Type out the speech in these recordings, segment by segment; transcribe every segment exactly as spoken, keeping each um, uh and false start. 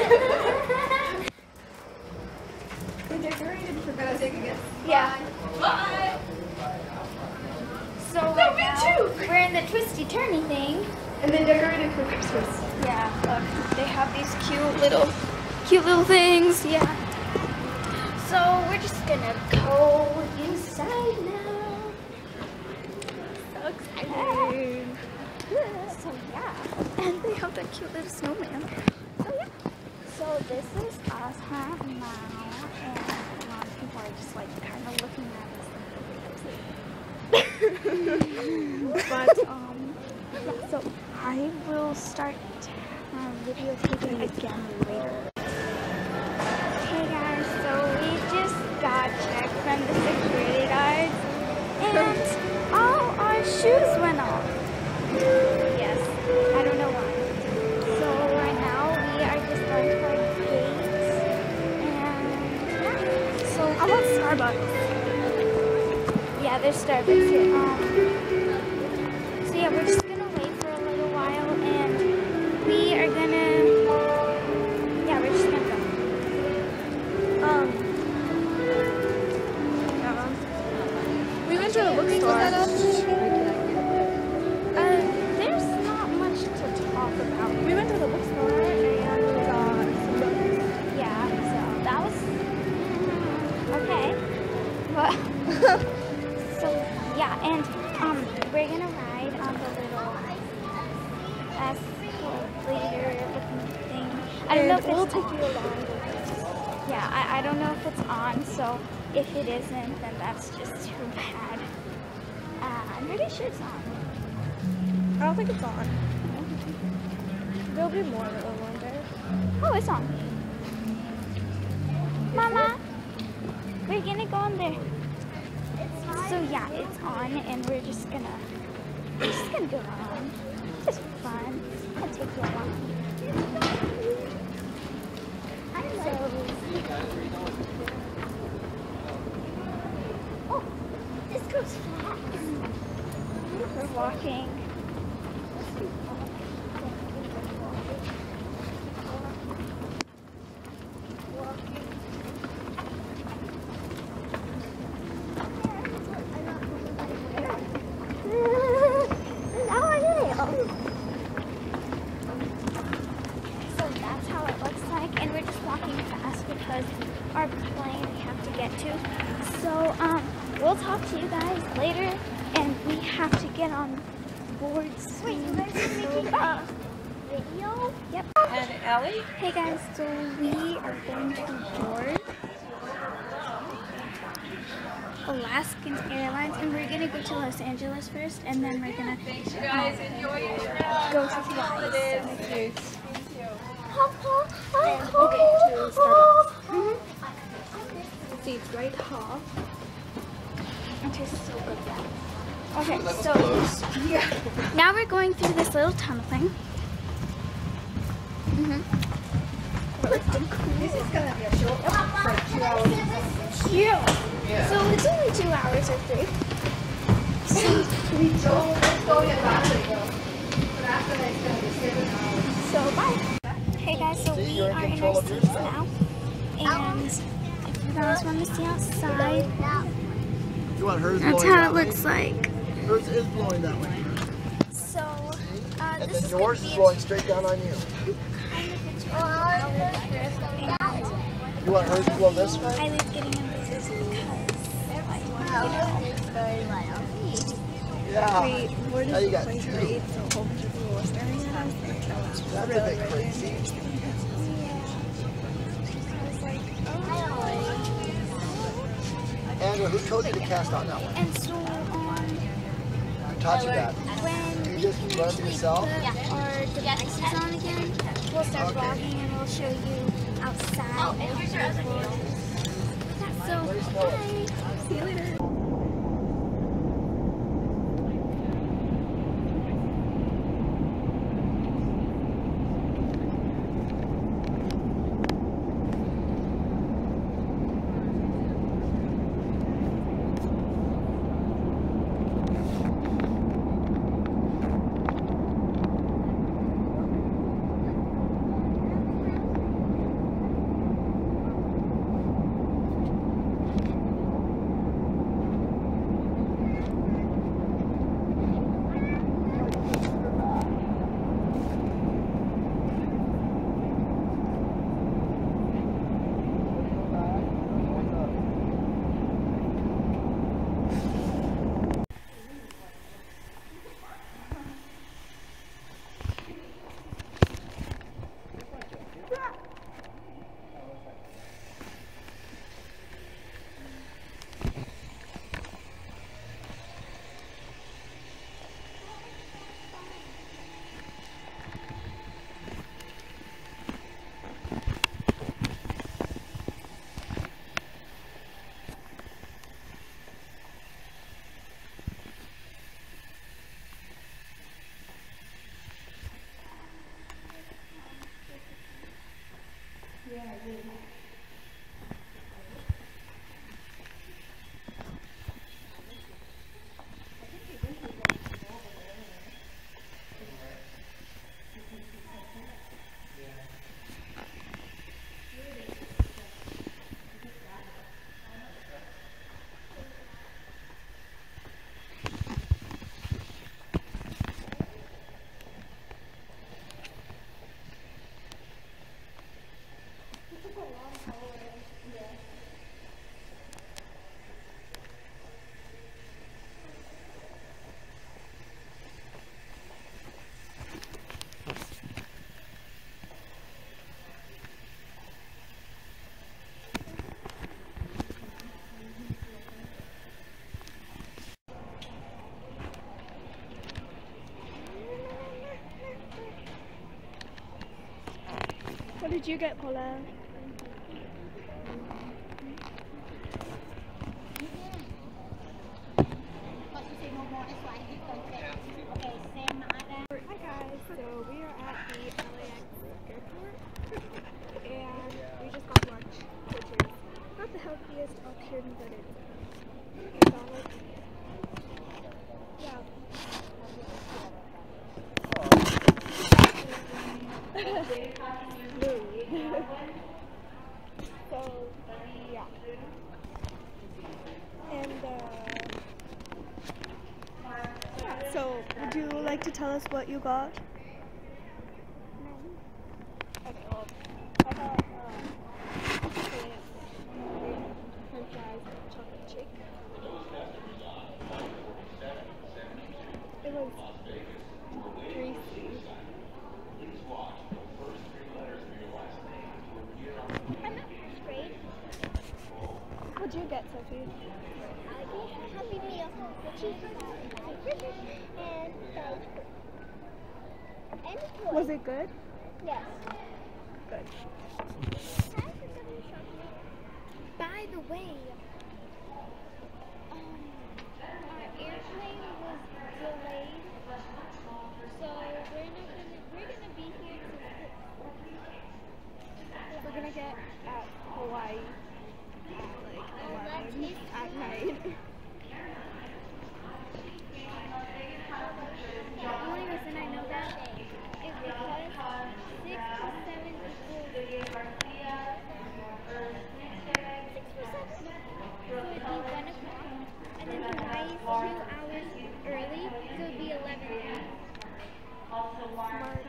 They decorated for better thing again. Yeah. Bye. So right now, we're in the twisty turny thing. And they decorated for Christmas. Yeah, look, they have these cute little, cute little things. Yeah. So we're just gonna go inside now. So excited. So yeah, and they have that cute little snowman. So yeah. So this is us huh, now, and a lot of people are just like kind of looking at us. But um, yeah. So I will start um, videotaping again later. Hey guys, so we just got checked from the security guards, and all our shoes went off. Yes, I don't know why. So right now we are just going to our gate, and yeah. So I want Starbucks. Yeah, there's Starbucks here. Um, so yeah, we're just gonna wait for a little while, and we are gonna. Yeah, we're just gonna go. Um. Yeah. We went to the bookstore. We went to the bookstore and we got some books. Yeah, so that was okay. But so yeah, and um, we're gonna ride on the little escalator looking thing. I don't know if it's take you along. Yeah, I I don't know if it's on. So if it isn't, then that's just too bad. Uh, I'm pretty sure it's on. I don't think it's on. There'll be more of one day. Oh, it's on. Mama, we're gonna go in there. So yeah, it's on, and we're just gonna, we're just gonna go on. Just fun. I'll take you along. So, oh, this goes fast. We're walking. Our plane we have to get to. So um, we'll talk to you guys later, and we have to get on board soon. Wait, you guys are making a video? Yep. And Ellie? Hey guys, so we are going to board Alaskan Airlines, and we're gonna go to Los Angeles first, and then we're gonna Thanks, you guys. um, Enjoy your trip. go to Hawaii. Holidays. Okay, to Starbucks. Mm-hmm. See, it's right off. It tastes so good. Okay, so yeah. Now we're going through this little tunnel thing. Mm-hmm. This is gonna be a short one, like two hours. Yeah. So it's only two hours or three. So we don't, let's go get back go. But after that, it's gonna be seven hours. So bye. Hey guys, so we are in our seats now, and if you guys want to see outside, You want hers that's blowing how it that looks way? like. Hers is blowing that way. So, uh, And this then is yours gonna is be blowing straight down on you. kind of a tour, and You want hers to blow this way? I was getting into this because, like, Yeah. Wait, where Now does you the got place two. rate? So a whole bunch of people are staring at us. That'd be a bit crazy. you know, Andrew, who told you to cast on that one? and so, um, Who taught you that? when You just learned we yourself? put our devices on again, we'll start Okay. vlogging and we'll show you outside. Oh, and here's your other deal. Yeah, so, Where's Noah? bye. See you later. did you get, Paula? Hi guys, so we are at the L A X airport and we just got lunch, which is not the healthiest option, but it's solid. Yeah. So, yeah. And, uh, yeah, so would you like to tell us what you got? No. Okay, well, I got, uh, chocolate, french fries, and chocolate shake. It was greasy. I'm not great. What'd you get, Sophie? I get a Happy Meal, cheeseburger, and and toy. Was it good? Yes. Good. By the way, um, our airplane was delayed, so we're not gonna we're gonna be here till We're gonna get at Hawaii at like eleven at night. The only reason I know that is because six to seven equals six for seven. So it'd be one o'clock, and then Hawaii is two hours early, so it'd be eleven. Smart.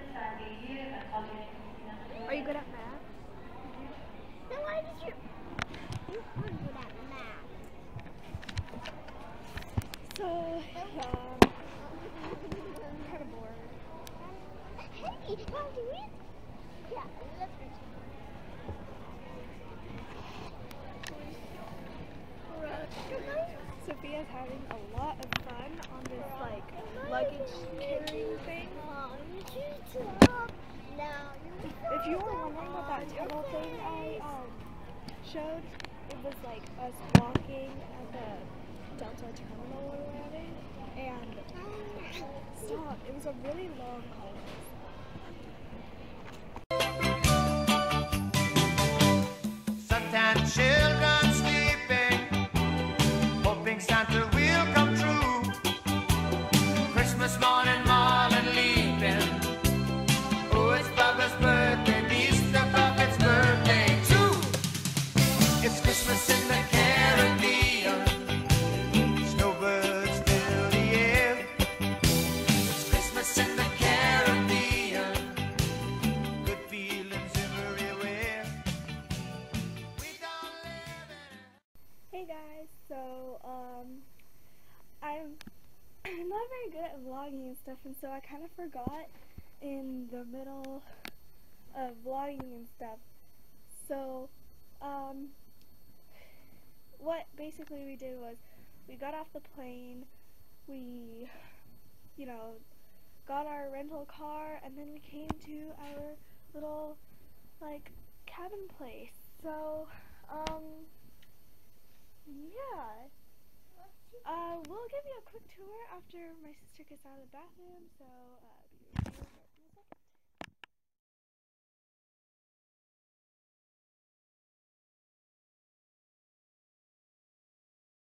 Are you good at math? Then why did you? You are good at math. So, um, I'm kind of bored. Hey, want to read? Yeah, let's read. Sophia's having a lot of fun on this like luggage carrying thing. If you were wondering what that tunnel thing I um, showed, it was like us walking at the Delta terminal we were at, and stop, it was a really long hallway. Sometimes children sleeping, hoping Santa will come true. Christmas morning, Marlin leaving. Oh, it's Baba's birthday, and Easter Bucket's birthday too. It's Christmas in the Caribbean, snowbirds fill the air. It's Christmas in the Caribbean, good feelings everywhere. We don't live in Hey guys, so um, I'm I'm not very good at vlogging and stuff, and so I kind of forgot in the middle of vlogging and stuff. So um, what basically we did was we got off the plane, we, you know, got our rental car, and then we came to our little like cabin place. So um. Yeah. Uh, we'll give you a quick tour after my sister gets out of the bathroom, so, uh, be right here.